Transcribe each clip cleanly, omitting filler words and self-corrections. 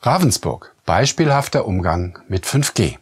Ravensburg. Beispielhafter Umgang mit 5G.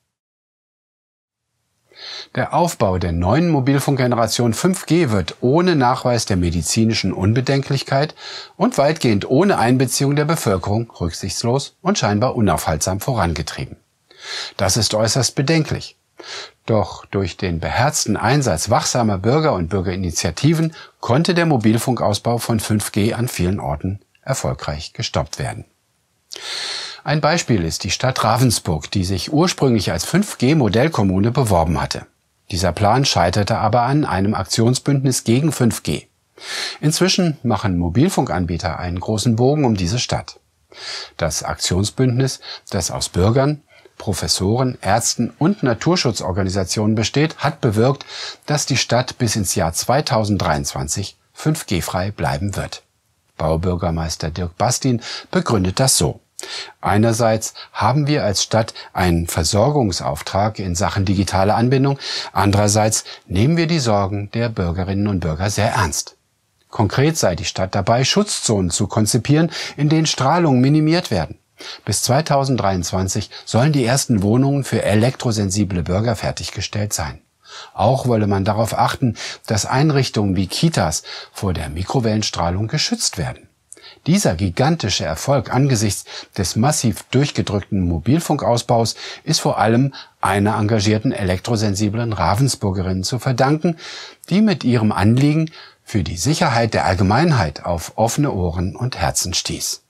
Der Aufbau der neuen Mobilfunkgeneration 5G wird ohne Nachweis der medizinischen Unbedenklichkeit und weitgehend ohne Einbeziehung der Bevölkerung rücksichtslos und scheinbar unaufhaltsam vorangetrieben. Das ist äußerst bedenklich. Doch durch den beherzten Einsatz wachsamer Bürger und Bürgerinitiativen konnte der Mobilfunkausbau von 5G an vielen Orten erfolgreich gestoppt werden. Ein Beispiel ist die Stadt Ravensburg, die sich ursprünglich als 5G-Modellkommune beworben hatte. Dieser Plan scheiterte aber an einem Aktionsbündnis gegen 5G. Inzwischen machen Mobilfunkanbieter einen großen Bogen um diese Stadt. Das Aktionsbündnis, das aus Bürgern, Professoren, Ärzten und Naturschutzorganisationen besteht, hat bewirkt, dass die Stadt bis ins Jahr 2023 5G-frei bleiben wird. Baubürgermeister Dirk Bastin begründet das so: Einerseits haben wir als Stadt einen Versorgungsauftrag in Sachen digitale Anbindung, andererseits nehmen wir die Sorgen der Bürgerinnen und Bürger sehr ernst. Konkret sei die Stadt dabei, Schutzzonen zu konzipieren, in denen Strahlungen minimiert werden. Bis 2023 sollen die ersten Wohnungen für elektrosensible Bürger fertiggestellt sein. Auch wolle man darauf achten, dass Einrichtungen wie Kitas vor der Mikrowellenstrahlung geschützt werden. Dieser gigantische Erfolg angesichts des massiv durchgedrückten Mobilfunkausbaus ist vor allem einer engagierten elektrosensiblen Ravensburgerin zu verdanken, die mit ihrem Anliegen für die Sicherheit der Allgemeinheit auf offene Ohren und Herzen stieß.